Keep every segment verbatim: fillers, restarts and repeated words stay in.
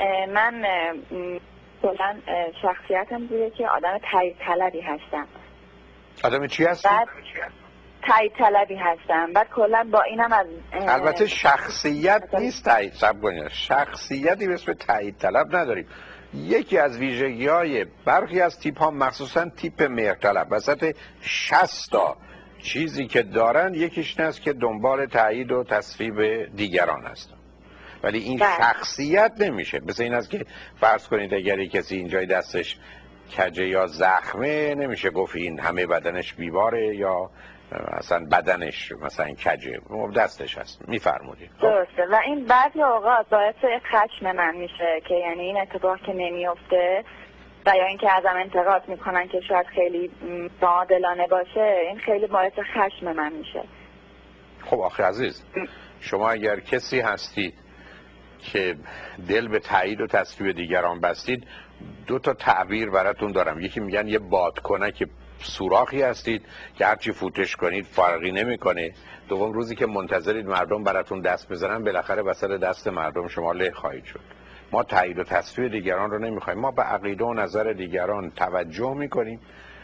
من کلا شخصیتم بوده که آدم تایید طلبی هستم. آدم چی هستی؟ بعد تایید طلبی هستم. بعد کلا با اینم از البته شخصیت نیست تایید. صبر کنید، شخصیتی به اسم تایید طلب نداریم. یکی از ویژگی‌های برخی از تیپ‌ها مخصوصاً تیپ مهرطلب وسط شصت تا چیزی که دارن یکیش این است که دنبال تایید و تصویب دیگران هستن. ولی این بله. شخصیت نمیشه. مثل این است که فرض کنید اگر کسی اینجای دستش کجه یا زخمه نمیشه گفت این همه بدنش بیواره یا اصلا بدنش مثلا کجه دستش هست. میفرمودید درسته. و این بعضی اوقات باعث خشم من میشه که یعنی این اتفاق که نمیفته و یا اینکه ازم انتقاد میکنن که شاید خیلی عادلانه باشه، این خیلی باعث خشم من میشه. خب آخه عزیز شما اگر کسی هستید که دل به تایید و تصویب دیگران بستید، دو تا تعبیر براتون دارم. یکی میگن یه بادکنک سوراخی هستید که هرچی فوتش کنید فرقی نمیکنه. دوم روزی که منتظرید مردم براتون دست بزنن بالاخره وسط دست مردم شما له خواهید شد. ما تایید و تصویب دیگران رو نمیخوایم. ما به عقیده و نظر دیگران توجه میکنیم،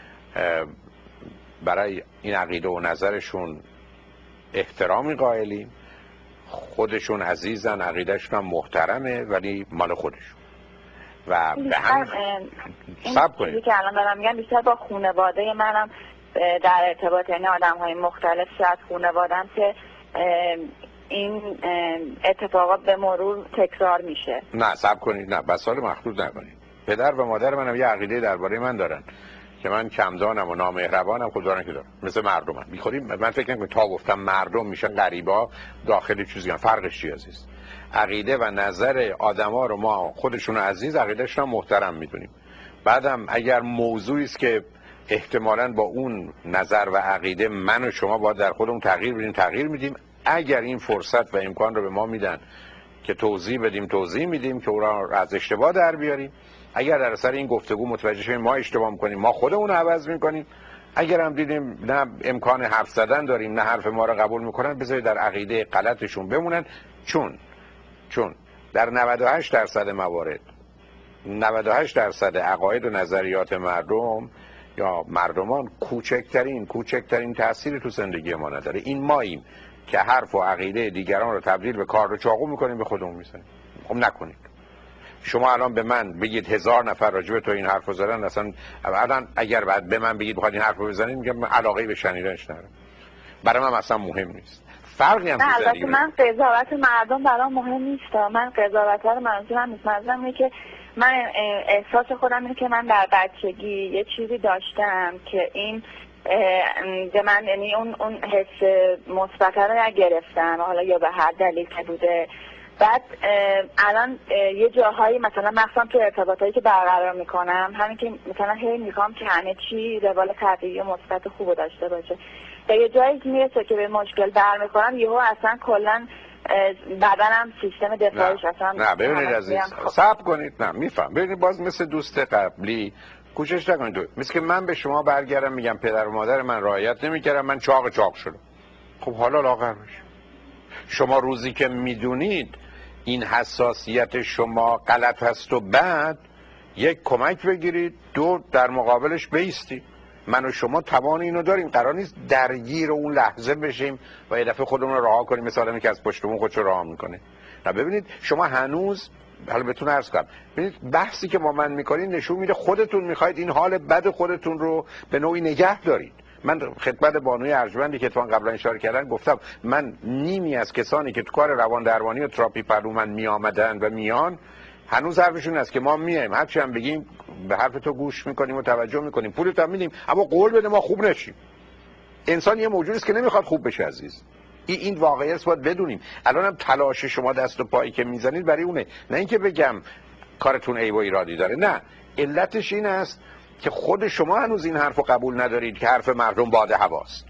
برای این عقیده و نظرشون احترامی قائلیم، خودشون عزیزن، عقیدهشون هم محترمه ولی مال خودشون. و به هم صبر کنید. این که الان دارم میگم بیشتر با خانواده منم در ارتباط، یعنی آدم‌های مختلف شاید خانواده‌ام که این اتفاقات به مرور تکرار میشه. نه صبر کنید، نه بسال مخلوط نکنید. پدر و مادر منم یه عقیده درباره من دارن که من کمدانم و نامهربانم، خود دارن که دارن مثل مردمم. میخوریم من فکر نکنم تا گفتم مردم میشن غریبا داخل چیزی هم. فرقش چی عزیز؟ عقیده و نظر آدما رو ما خودشون عزیز، عقیدهشون هم محترم میدونیم. بعدم اگر موضوعی است که احتمالاً با اون نظر و عقیده من و شما باید در خودمون تغییر بدیم تغییر میدیم. اگر این فرصت و امکان رو به ما میدن که توضیح بدیم توضیح میدیم که او را از اشتباه در بیاریم. اگر در اثر این گفتگو متوجه شدیم ما اشتباه میکنیم ما خودمون رو عوض میکنیم. اگر هم دیدیم نه امکان حرف زدن داریم نه حرف ما رو قبول میکنن، بذارید در عقیده غلطشون بمونن. چون چون در نود و هشت درصد موارد نود و هشت درصد عقاید و نظریات مردم یا مردمان کوچکترین کوچکترین تأثیری تو زندگی ما نداره. این ماییم که حرف و عقیده دیگران رو تبدیل به کار و چاقو میکنیم به خودمون میزنیم. خب نکنید. شما الان به من بگید هزار نفر راجع به تو این حرفو زدن، اصلا الان اگر بعد به من بگید بخواید این حرفو بزنید میگم علاقه به شنیدنش ندارم. برای من اصلا مهم نیست. فرقی هم نه البته من قضاوت مردم برام مهم نیست. من قضاوت رو منظورم نیست. منظورم اینه که من احساس خودم اینه که من در بچگی یه چیزی داشتم که این به من یعنی اون اون حس مثبت رو گرفتم، حالا یا به هر دلیل که بوده. بعد الان یه جاهایی مثلا مثلا تو ارتباطایی که برقرار میکنم همین که مثلا هی میخوام که همه چی روال طبیعی و مثبت خوب داشته باشه. تا یه جایی میرسه که به مشکل برمیخورم یهو اصلا کلا بدنم سیستم دفاعیش اصلا نه ببینید عزیز صبر کنید. نه میفهم. ببینید باز مثل دوست قبلی کوشش نکنید تو. مثل که من به شما برگردم میگم پدر و مادر من رعایت نمیکردن من چاق چاق شدم. خب حالا لاغر میشه. شما روزی که میدونید این حساسیت شما غلط هست و بعد یک کمک بگیرید، دو در مقابلش بایستید. من و شما توان اینو داریم. قرار نیست درگیر اون لحظه بشیم و یه دفعه خودمون رو رها کنیم مثل آدمی که از پشتمون خودش رو رها میکنه. نه ببینید شما هنوز حالا بهتون عرض کنم، ببینید بحثی که با من میکنید نشون میده خودتون میخواید این حال بد خودتون رو به نوعی نگه دارید. من خدمت بانوی ارجمندی که تو قبلا اشاره کردن گفتم من نیمی از کسانی که تو کار روان درمانی و تراپی پرو من می آمدن و میان هنوز حرفشون است که ما میایم هرچی هم بگیم به حرف تو گوش میکنیم و توجه میکنیم، پولت هم میدیم، اما قول بده ما خوب نشیم. انسان یه موجودی است که نمیخواد خوب بشه عزیز. این این واقعیت است باید بدونیم. الان هم تلاش شما دست و پایی که میزنید برای اونه، نه اینکه بگم کارتون عیب و ایرادی داره. نه، علتش این است که خود شما هنوز این حرفو قبول ندارید که حرف مردم باد هواست.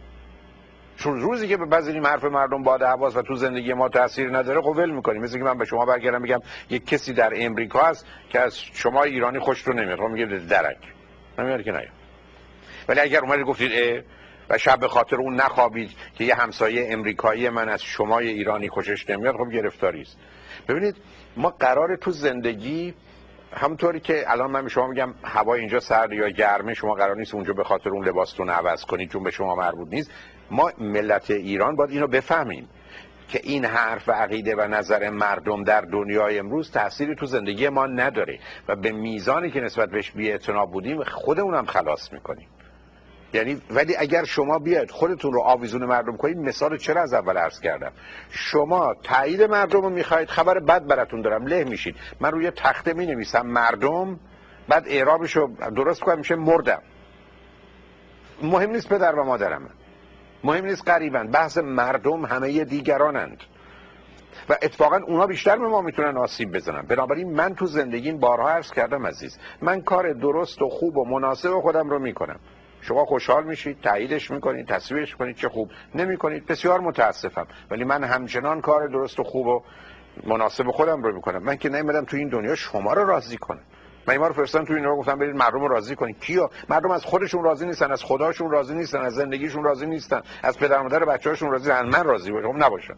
چون روزی که بپذیریم حرف مردم باد هواست و تو زندگی ما تاثیر نداره خب ول می‌کنیم. مثل که من به شما برگردم بگم یک کسی در امریکا هست که از شما ایرانی خوشتون نمیاد، خب میگه درک نمیاد که نه. ولی اگر اومدید گفتید اه و شب به خاطر اون نخوابید که یه همسایه امریکایی من از شما ایرانی خوشش نمیاد، خب گرفتاری است. ببینید ما قرار تو زندگی همونطوری که الان من به شما میگم هوا اینجا سرد یا گرمه، شما قرار نیست اونجا به خاطر اون لباستون عوض کنید چون به شما مربوط نیست. ما ملت ایران باید اینو بفهمیم که این حرف و عقیده و نظر مردم در دنیای امروز تأثیری تو زندگی ما نداره و به میزانی که نسبت بهش بی‌اعتنا بودیم خودمون هم خلاص میکنیم. یعنی ولی اگر شما بیاید خودتون رو آویزون مردم کنید، مثال چرا از اول عرض کردم، شما تایید مردم رو میخواید، خبر بد براتون دارم، له میشید. من روی تخته می نویسم مردم، بعد اعرابش رو درست کنم میشه مردم. مهم نیست پدر و مادرم، مهم نیست قریبن، بحث مردم همه دیگرانند و اتفاقا اونا بیشتر به ما میتونن آسیب بزنن. بنابراین من تو زندگیم بارها عرض کردم عزیز، من کار درست و خوب و مناسب خودم رو میکنم. شما خوشحال میشید، تاییدش میکنید، تصویرش کنید، چه خوب. نمیکنید بسیار متاسفم، ولی من همچنان کار درست و خوب و مناسب خودم رو میکنم. من که نمیدم تو این دنیا شما رو راضی کنم. من ما رو فرستادن تو این رو گفتم برید مردم رو راضی کنید. کیو؟ مردم از خودشون راضی نیستن، از خداشون راضی نیستن، از زندگیشون راضی نیستن، از پدر مادر بچه‌هاشون راضی نیستن. من راضی باشم، خب نباشم.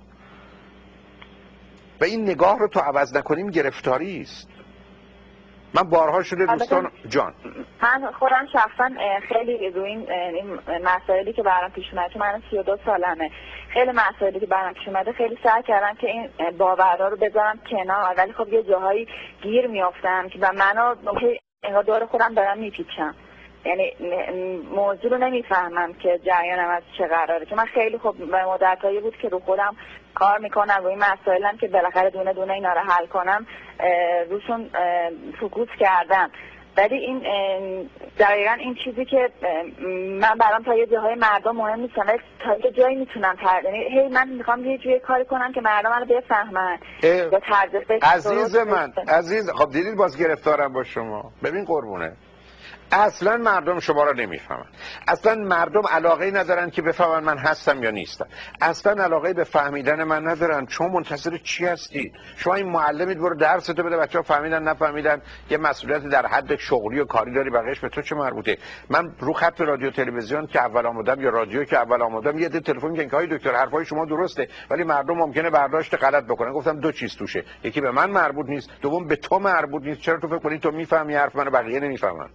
و این نگاه رو تو عوض نکنیم گرفتاری است. من بارها شده دوستان جان، من خودم شخصا خیلی روی این مسائلی که برام پیش اومده، من سی و دو سالمه، خیلی مسائلی که برام پیش اومده خیلی سعی کردم که این باورها رو بذارم کنار، ولی خب یه جاهایی گیر میافتم که و منو انگار دور خودم دارم میپیچم. یعنی موضوع رو نمیفهمم که جریانم از چه قراره، که من خیلی خب به مدتایی بود که رو خودم کار میکنم، روی مسائلم که بالاخره دونه دونه اینا رو حل کنم روشون فوکوس کردم. ولی این دقیقا این چیزی که من برام تا یه جاهای مردم مهم نیستم، ولی تا یه جایی میتونم تر، یعنی هی من میخوام یه جوری کاری کنم که مردم منو بفهمن یا طرز فکر. عزیز من عزیز، خب دیدید باز گرفتارم با شما. ببین قربونه، اصلا مردم شما را نمیفهمن، اصلا مردم علاقه ندارن که بفهمن من هستم یا نیستم، اصلا علاقه به فهمیدن من ندارن. شما منتظر چی هستید؟ شما این معلمید برو درس تو بده، بچه‌ها فهمیدن نفهمیدن یه مسئولیت در حد شغلی و کاری داری، بقیه‌اش به تو چه مربوطه؟ من رو خط رادیو تلویزیون که اول آمدم یا رادیو که اول آمدم یه تلفن میگن که آقای دکتر حرفای شما درسته ولی مردم ممکنه برداشت غلط بکنن. گفتم دو چیز توشه، یکی به من مربوط نیست، دوم به تو مربوط نیست. چرا تو فکر کنی تو میفهمی حرف منو بقیه نمیفهمن؟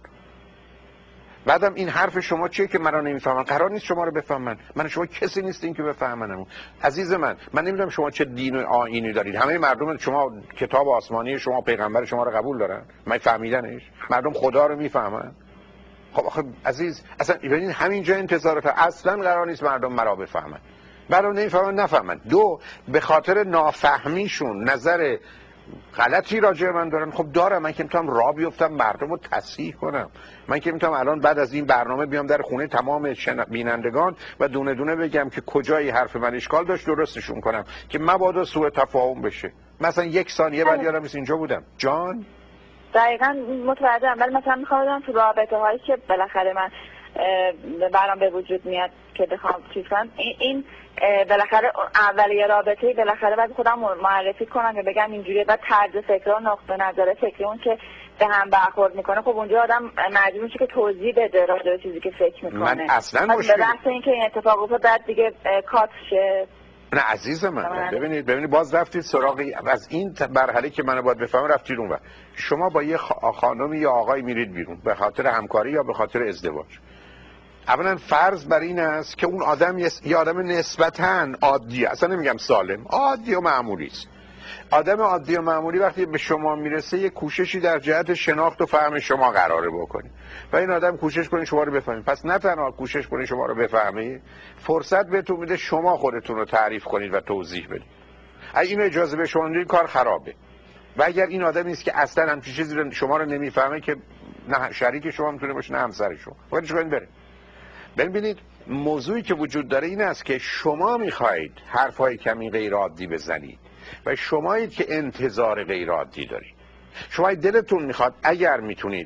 بعدم این حرف شما چیه که من رو نمیفهمن؟ قرار نیست شما رو بفهمن. من شما کسی نیستین که بفهمنمون. عزیز من، من نمیدونم شما چه دین و آیینی دارید. همه مردم شما کتاب آسمانی شما پیغمبر شما رو قبول دارن؟ من فهمیدنش؟ مردم خدا رو میفهمن؟ خب آخه عزیز، اصلا ببینید همینجا انتظارات، اصلا قرار نیست مردم مرا بفهمن. مردم نمیفهمن نفهمن. دو، به خاطر نافهمیشون نظر غلطی راجع من دارن. خب دارم، من که میتونم راه بیفتم مردم رو تصحیح کنم. من که میتونم الان بعد از این برنامه بیام در خونه تمام بینندگان و دونه دونه بگم که کجای حرف من اشکال داشت درستشون کنم که مبادا سوء تفاهم بشه. مثلا یک ثانیه بعد یادم نیست اینجا بودم. جان دقیقاً متوجهم، ولی مثلا میخوام تو رابطه هایی که بالاخره من برام به وجود میاد که بخوام چیز کنم، این بالاخره اولیه رابطه‌ای بالاخره باید خودم معرفی کنم که بگم اینجوریه، بعد طرز فکر و نقطه نظر فکری اون که به هم برخورد میکنه، خب اونجا آدم مجبور میشه که توضیح بده راجع به چیزی که فکر میکنه. من اصلا مشکل به بحث این که این اتفاق افتاد بعد دیگه کات شه. نه عزیز من، ببینید ببینید باز رفتید سراغی از این مرحله که منو باید بفهمم، رفتید اونور. شما با یه خانمی یا آقای میرید بیرون به خاطر همکاری یا به خاطر ازدواج. اولا فرض بر این است که اون آدم یه آدم نسبتاً عادی، اصلا نمیگم سالم، عادی و معمولی است. آدم عادی و معمولی وقتی به شما میرسه یه کوششی در جهت شناخت و فهم شما قراره بکنه و این آدم کوشش کنه شما رو بفهمه. پس نه تنها کوشش کنه شما رو بفهمه، فرصت بهتون میده شما خودتون رو تعریف کنید و توضیح بدید. اگه اینو اجازه به شما ندید کار خرابه. و اگر این آدم نیست که اصلا همچین چیزی رو شما رو نمیفهمه که نه شریک شما میتونه باشه نه همسر شما، باید چیکار بره. ببینید موضوعی که وجود داره این است که شما میخواهید حرفای کمی غیر عادی بزنید و شمایید که انتظار غیر عادی دارید. شما دلتون میخواد اگر میتونید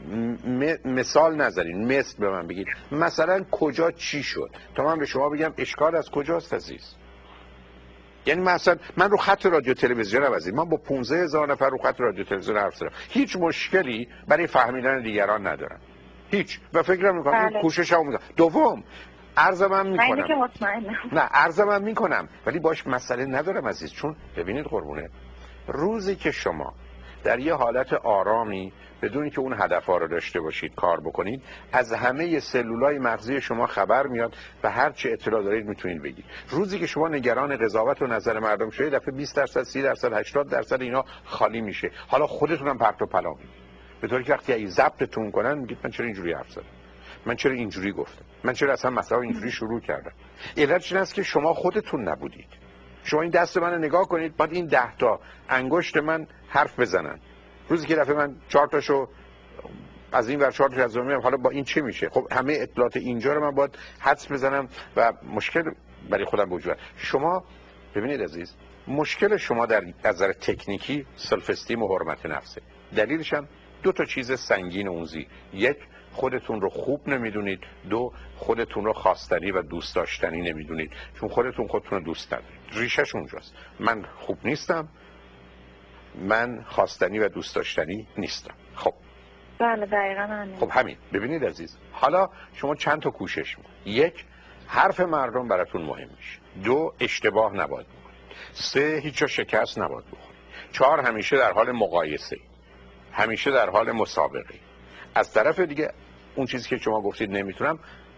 مثال نذارین، مثل به من بگید مثلا کجا چی شد تا من به شما بگم اشکال از کجاست عزیز. یعنی مثلا من رو خط رادیو تلویزیون هم عزیز، من با پانزده هزار نفر رو خط رادیو تلویزیون حرف زدم، هیچ مشکلی برای فهمیدن دیگران ندارم، هیچ. و فکر میکنم این کوشش هم میکنم. دوم عرضم هم میکنم، نه عرضم هم میکنم ولی باش مسئله ندارم عزیز. چون ببینید قربونه، روزی که شما در یه حالت آرامی بدون که اون هدفها رو داشته باشید کار بکنید، از همه سلولای مغزی شما خبر میاد و هر چه اطلاع دارید میتونید بگید. روزی که شما نگران قضاوت و نظر مردم شدید، دفعه بیست درصد، سی درصد، هشتاد درصد اینا خالی میشه. حالا خودتون هم پرت و پلا می‌کنید. به طوری که وقتی ضبطتون کنن میگید من چرا اینجوری حرف زدم؟ من چرا اینجوری گفتم؟ من چرا اصلا مسئله اینجوری شروع کردم؟ علتش این است که شما خودتون نبودید. شما این دست منو نگاه کنید، بعد این ده تا انگشت من حرف بزنن. روزی که دفعه من چهار تاشو از این ور چهار تا از اون میام، حالا با این چه میشه؟ خب همه اطلاعات اینجا رو من باید حدس بزنم و مشکل برای خودم وجود. شما ببینید عزیز، مشکل شما در از نظر تکنیکی سلف استیم و حرمت نفسه. دلیلش هم دو تا چیز سنگین اون زیر. یک، خودتون رو خوب نمیدونید. دو، خودتون رو خواستنی و دوست داشتنی نمیدونید، چون خودتون خودتون رو دوست ندارید. ریشش اونجاست. من خوب نیستم، من خواستنی و دوست داشتنی نیستم. خب بله دقیقاً همین. خب همین. ببینید عزیز، حالا شما چند تا کوشش میکنید. یک، حرف مردم براتون مهم میشه. دو، اشتباه نباید بکنید. سه، هیچ شکست نباید بخورید. چهار، همیشه در حال مقایسه، همیشه در حال مسابقه. از طرف دیگه اون چیزی که شما گفتید نمیتونم،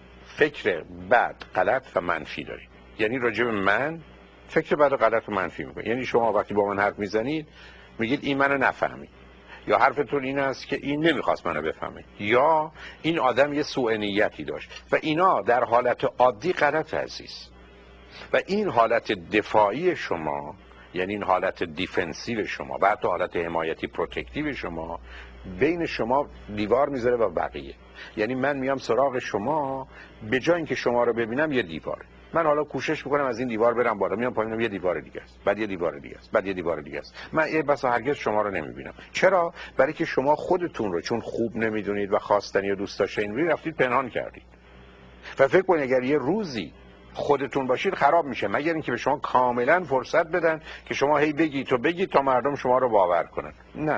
فکر بد، غلط و منفی دارید. یعنی راجع به من فکر بد و غلط و منفی میکنید. یعنی شما وقتی با من حرف میزنید میگید این منو نفهمید، یا حرفتون این است که این نمیخواست منو بفهمه، یا این آدم یه سوء نیتی داشت. و اینا در حالت عادی غلط عزیز. و این حالت دفاعی شما، یعنی این حالت دیفنسیو شما و حتی حالت حمایتی پروتکتیو شما، بین شما دیوار میذاره و بقیه. یعنی من میام سراغ شما، به جای اینکه شما رو ببینم یه دیوار، من حالا کوشش میکنم از این دیوار برم بالا، میام پایینم یه دیوار دیگه است، بعد یه دیوار دیگه است، بعد یه دیوار دیگه است. من یه بس هرگز شما رو نمیبینم. چرا؟ برای که شما خودتون رو چون خوب نمیدونید و خواستنی و دوست داشتنی رفتید پنهان کردید. و فکر کنید اگر یه روزی خودتون باشید خراب میشه، مگر اینکه به شما کاملا فرصت بدن که شما هی بگید تو بگید تا مردم شما رو باور کنن. نه،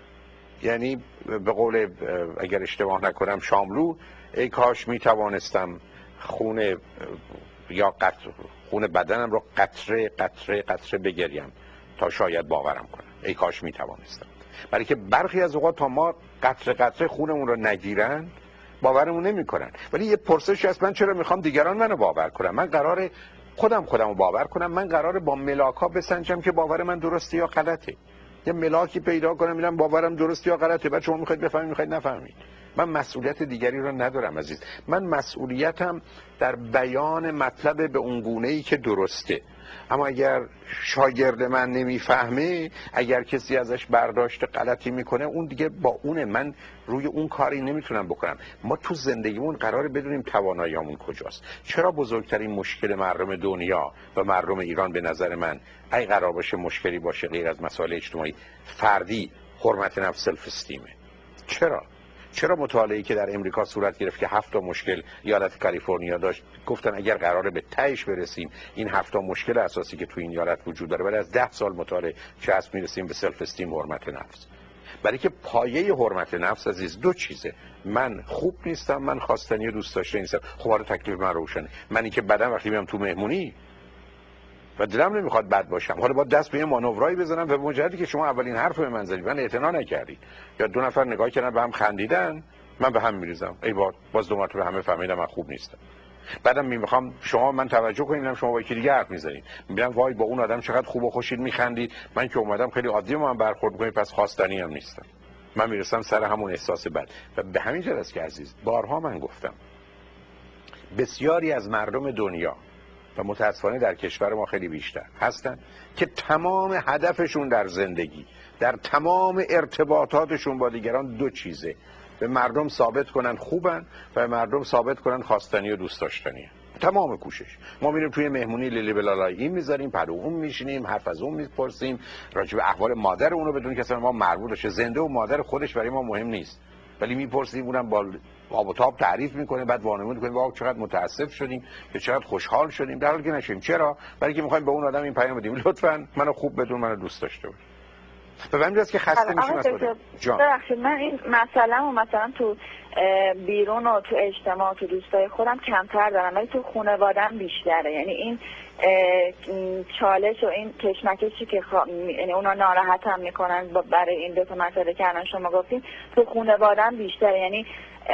یعنی به قول اگر اشتباه نکنم شاملو، ای کاش میتوانستم خون یا قطره خون بدنم رو قطره قطره قطره بگریم تا شاید باورم کنم. ای کاش میتوانستم. برای که برخی از اوقات تا ما قطره قطره خونمون رو نگیرن باورمون نمیکنن. ولی یه پرسشی هست، من چرا میخوام دیگران منو باور کنن؟ من قراره خودم خودمو باور کنم. من قراره با ملاکا بسنجم که باور من درسته یا غلطه. یه ملاکی پیدا کنم ببینم باورم درسته یا غلطه. بعد شما میخواید بفهمید میخواید نفهمید. من مسئولیت دیگری رو ندارم عزیز. من مسئولیتم در بیان مطلب به اون گونه‌ای که درسته. اما اگر شاگرد من نمیفهمه، اگر کسی ازش برداشت غلطی میکنه، اون دیگه با اونه. من روی اون کاری نمیتونم بکنم. ما تو زندگیمون قراره بدونیم تواناییامون کجاست. چرا بزرگترین مشکل مردم دنیا و مردم ایران به نظر من، ای قرار باشه مشکلی باشه غیر از مسائل اجتماعی فردی، حرمت نفس، سلف استیمه؟ چرا؟ چرا مطالعه‌ای که در امریکا صورت گرفت که هفت تا مشکل ایالت کالیفرنیا داشت، گفتن اگر قراره به تهش برسیم این هفت تا مشکل اساسی که تو این ایالت وجود داره، بعد از ده سال مطالعه چسب میرسیم به سلف استیم، حرمت نفس. برای که پایه حرمت نفس عزیز دو چیزه: من خوب نیستم، من خواستنی و دوست داشته نیستم. خب حالا تکلیف من روشنه. منی که بدم وقتی میام تو مهمونی و دلم نمیخواد بد باشم، حالا با دست به یه مانورایی بزنم و به مجردی که شما اولین حرف به من زدید من اعتنا نکردید، یا دو نفر نگاه کردن به هم خندیدن، من به هم میریزم. ای باد باز دو مرتبه همه فهمیدم من خوب نیستم. بعدم میخوام شما من توجه کنید، میبینم شما با یکی دیگه حرف میزنید، میبینم وای با اون آدم چقدر خوب و خوشید میخندید، من که اومدم خیلی عادی با من برخورد میکنید، پس خواستنی هم نیستم. من میرسم سر همون احساس بد. و به همین جهت است که عزیز بارها من گفتم بسیاری از مردم دنیا و متاسفانه در کشور ما خیلی بیشتر هستن که تمام هدفشون در زندگی، در تمام ارتباطاتشون با دیگران دو چیزه: به مردم ثابت کنن خوبن و به مردم ثابت کنن خواستنی و دوست داشتنیه. تمام کوشش. ما میریم توی مهمونی لیلی بلالای این میذاریم، پلو اون میشینیم، حرف از اون میپرسیم، راجع به احوال مادر اونو بدون که اصلا ما مربوط بشه. زنده و مادر خودش برای ما مهم نیست، ولی میپرسیم، اونم با آب و تاب تعریف میکنه، بعد وانمود میکنه واو چقدر متاسف شدیم، که چقدر خوشحال شدیم، در حالی که نشیم. چرا؟ برای که میخوایم به اون آدم این پیام بدیم لطفاً منو خوب بدون، منو دوست داشته باش. به همین که خسته میشیم از خودم. جان ببخشید من این مسئله و مثلا تو بیرون و تو اجتماع و تو دوستای خودم کمتر دارم، ولی تو خانواده‌ام بیشتره. یعنی این چالش و این کشمکشی که خوا... یعنی اونا ناراحت هم میکنن برای این دو تا مسئله که الان شما گفتین، تو خانواده‌ام بیشتره. یعنی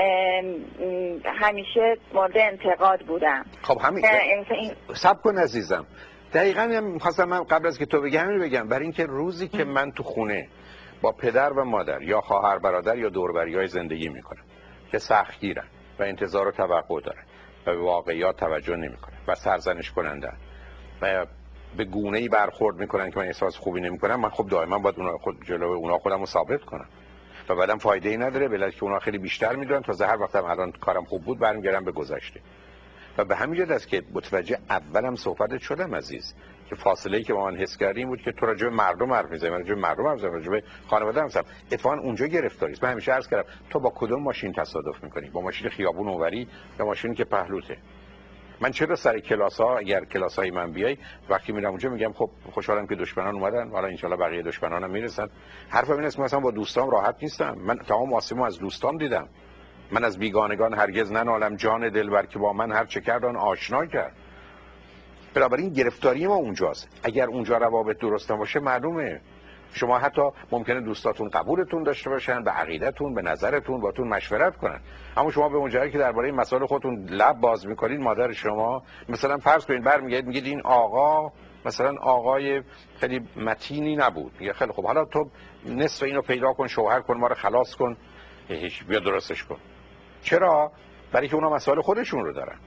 همیشه مورد انتقاد بودم. خب همین این... صبر کن عزیزم، دقیقاً هم می‌خواستم من قبل از که تو بگی همین بگم. برای اینکه روزی که من تو خونه با پدر و مادر یا خواهر برادر یا دور و بریای زندگی میکنم که سختگیرن و انتظار و توقع دارن و به واقعیات توجه نمیکنن و سرزنش کنندن و به گونه‌ای برخورد میکنن که من احساس خوبی نمیکنم، من خب دائما باید اونا خود جلوی اونا خودمو ثابت کنم و بعدم فایده ای نداره، بلکه که اونا خیلی بیشتر میدونن تا هر وقتم الان کارم خوب بود برمیگردم به گذشته. و به همین جهت است که متوجه اولم صحبتت شدم عزیز که فاصله‌ای که با من حس کردیم بود که تو راجع به مردم حرف می‌زنی، من راجع به مردم حرف می‌زنم، راجع به خانواده حرف می‌زنم. اتفاقاً اونجا گرفتاری است. من همیشه عرض کردم تو با کدوم ماشین تصادف می‌کنی؟ با ماشین خیابون اونوری یا ماشینی که پهلوته؟ من چرا سر کلاس‌ها اگر کلاس‌های من بیای وقتی میرم اونجا میگم خب خوشحالم که دشمنان اومدن، حالا ان شاءالله بقیه دشمنانم میرسن. حرفم این است که مثلا با دوستام راحت نیستم. من تمام آسمو از دوستام دیدم. من از بیگانگان هرگز ننالم، جان دلبر که با من هر چه کرد آن آشنا کرد. بنابراین گرفتاری ما اونجاست. اگر اونجا روابط درست باشه معلومه شما حتی ممکنه دوستاتون قبولتون داشته باشن، به عقیدتون، به نظرتون، باتون مشورت کنن، اما شما به اونجایی که درباره مسائل خودتون لب باز میکنید، مادر شما مثلا فرض کنید برمیگردید میگید این آقا مثلا آقای خیلی متینی نبود، میگه خیلی خوب حالا تو نصف اینو پیدا کن، شوهر کن، ما رو خلاص کن، هیچ بیا درستش کن. چرا؟ برای که اونا مسائل خودشون رو دارن،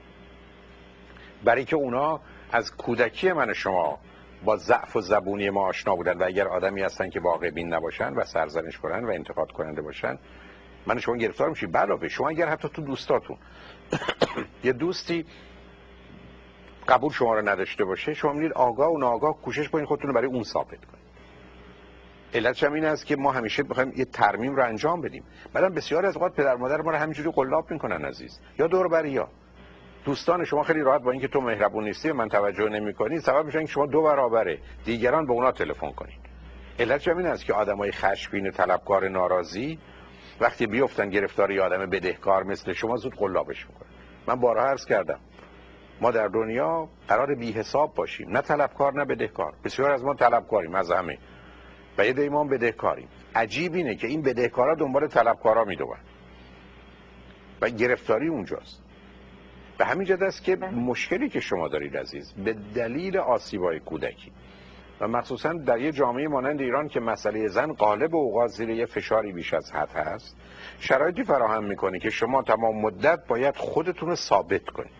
برای که اونا از کودکی من و شما با ضعف و زبونی ما آشنا بودن و اگر آدمی هستن که واقع بین نباشن و سرزنش کنن و انتقاد کننده باشن من شما گرفتار میشید. علاوه شما اگر حتی تو دوستاتون یه دوستی قبول شما رو نداشته باشه، شما میرید آگاه و ناآگاه کوشش کنید خودتون رو برای اون ثابت کنید. علتش هم این است که ما همیشه بخوایم یه ترمیم رو انجام بدیم. بعدم بسیار از اوقات پدر مادر ما رو همینجوری قلاب میکنن عزیز، یا دور و بریا دوستان شما خیلی راحت با اینکه تو مهربون نیستی و من توجه نمی‌کنی سبب میشن که شما دو برابره دیگران به اونا تلفن کنید. علتش هم این است که آدمای خشمگین طلبکار ناراضی وقتی بیفتن گرفتار یه آدم بدهکار مثل شما زود قلابش میکنن. من بارها عرض کردم ما در دنیا قرار بی حساب باشیم، نه طلبکار نه بدهکار. بسیار از ما طلبکاریم از همه و یه دیمان بدهکاریم. عجیب اینه که این بدهکارا دنبال طلبکارا میدوند و گرفتاری اونجاست. به همین جهت است که مشکلی که شما دارید عزیز به دلیل آسیب‌های کودکی و مخصوصا در یه جامعه مانند ایران که مسئله زن غالب اوقات زیر یه فشاری بیش از حد هست، شرایطی فراهم میکنه که شما تمام مدت باید خودتون رو ثابت کنید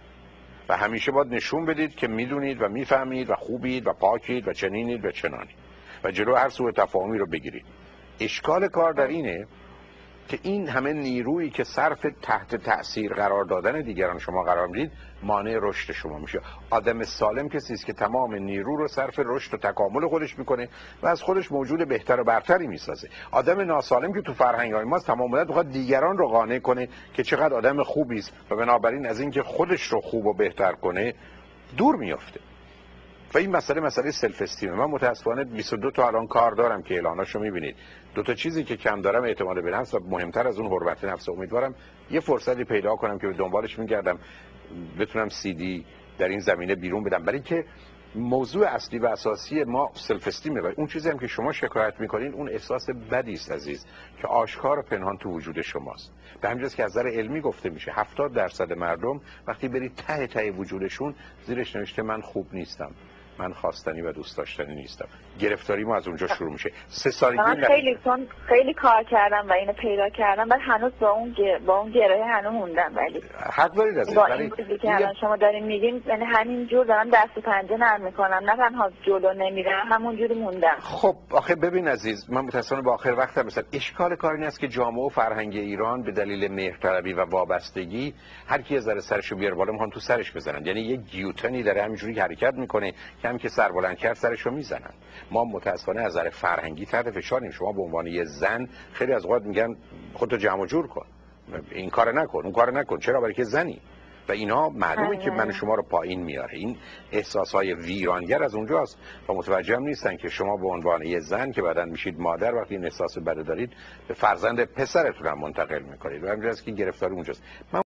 و همیشه باید نشون بدید که میدونید و میفهمید و خوبید و پاکید و چنینید و چنانید و جلو هر سوء تفاهمی رو بگیرید. اشکال کار در اینه که این همه نیرویی که صرف تحت تأثیر قرار دادن دیگران شما قرار میدید مانع رشد شما میشه. آدم سالم کسی است که تمام نیرو رو صرف رشد و تکامل خودش میکنه و از خودش موجود بهتر و برتری میسازه. آدم ناسالم که تو فرهنگ ما تمام مدت میخواد دیگران رو قانع کنه که چقدر آدم خوبی است و بنابراین از اینکه خودش رو خوب و بهتر کنه دور میافته. و این مسئله مسئله سلف استیم. من متاسفانه بیست و دو تا الان کار دارم که اعلاناشو میبینید. دو تا چیزی که کم دارم اعتماد به نفس و مهمتر از اون حرمت نفس. امیدوارم یه فرصتی پیدا کنم که به دنبالش میگردم بتونم سی دی در این زمینه بیرون بدم، برای که موضوع اصلی و اساسی ما سلف استیمه و اون چیزی هم که شما شکایت میکنین اون احساس بدی است عزیز که آشکار و پنهان تو وجود شماست. به همین جاست که از نظر علمی گفته میشه هفتاد درصد مردم وقتی برید ته ته وجودشون زیرش نوشته من خوب نیستم، من خواستنی و دوست داشتنی نیستم. گرفتاری ما از اونجا شروع میشه. سه سالگی من خیلی چون خیلی کار کردم و اینو پیدا کردم بعد هنوز با اون گ... با اون گره هنوز موندم. ولی حق دارید از با این چیزی که الان شما دارین میگین یعنی همین جور دارم دست و پنجه نرم میکنم، نه تنها جلو نمیرم همونجوری موندم. خب آخه ببین عزیز من متأسفانه با آخر وقت مثلا اشکال کار این است که جامعه و فرهنگ ایران به دلیل مهرطلبی و وابستگی هر کی از سر سرشو بیار بالا میخوان تو سرش بزنن. یعنی یه گیوتنی داره همینجوری حرکت میکنه که هم که سر بلند کرد سرشو میزنن. ما متأسفانه از نظر فرهنگی تحت فشاریم. شما به عنوان یه زن خیلی از اوقات میگن خودتو جمع و جور کن، این کارو نکن، اون کارو نکن. چرا؟ برای که زنی. و اینا معلومه که من و شما رو پایین میاره. این احساسهای ویرانگر از اونجاست و متوجه هم نیستن که شما به عنوان یه زن که بعداً میشید مادر، وقتی این احساس بد دارید به فرزند پسرتون هم منتقل میکنید و همینجاست که گرفتار اونجاست. من